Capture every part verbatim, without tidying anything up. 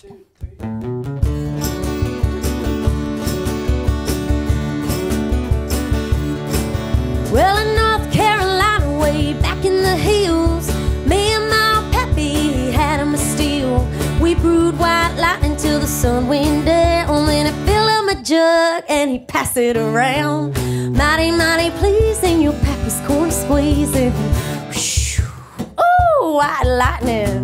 two, three. Well, in North Carolina, way back in the hills, me and my pappy had him a steal. We brewed white lightning till the sun went down. Then he filled up my jug and he passed it around. Mighty, mighty pleasing, your pappy's corn squeezing. Ooh, white lightning.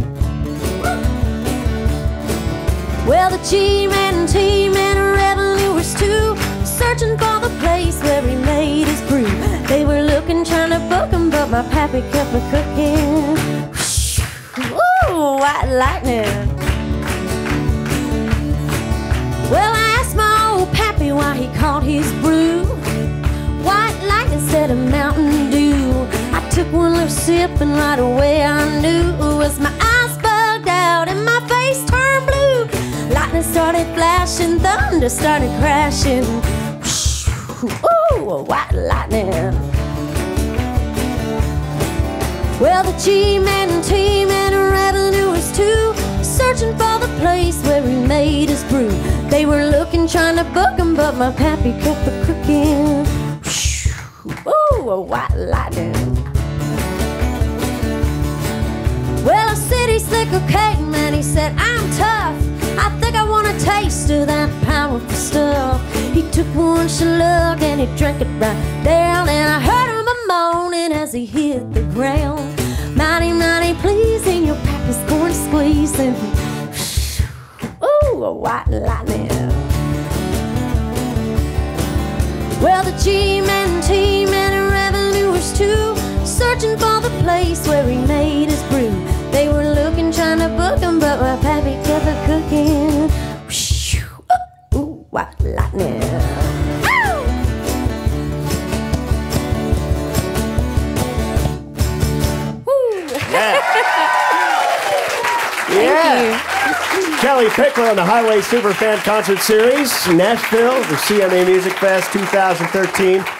Well, the G-Man and T-Man and revenuers too, searching for the place where he made his brew. They were looking, trying to book him, but my pappy kept a cooking. Ooh, white lightning. Well, I asked my old pappy why he called his brew white lightning instead of Mountain Dew. I took one little sip and right away I knew it was my eyes bugged out and my face turned blue. Lightning started flashing, thunder started crashing. Ooh, white lightning. Well, the G-Man and T-Man and revenuers too, searching for the place where he made his brew. They were looking, trying to book him, but my pappy kept a cooking. Ooh, white lightning. Well, a city slicker came and he said, I'm tough, I think I want a taste of that powerful stuff. He took one slug and he drank it right down, and I heard him a moaning as he hit the ground. Mighty, mighty pleasing, your pappy's corn squeezing. Ooh, white lightning. Well, the G-Man and T-Man and revenuers too, searching for the place where he made his brew. They were looking, trying to book him, but my pappy kept a cooking. Ooh, white lightning. Ow! Woo! Yeah. Thank Yeah. you. Kellie Pickler on the Highway Superfan Concert Series, Nashville, the C M A Music Fest two thousand thirteen.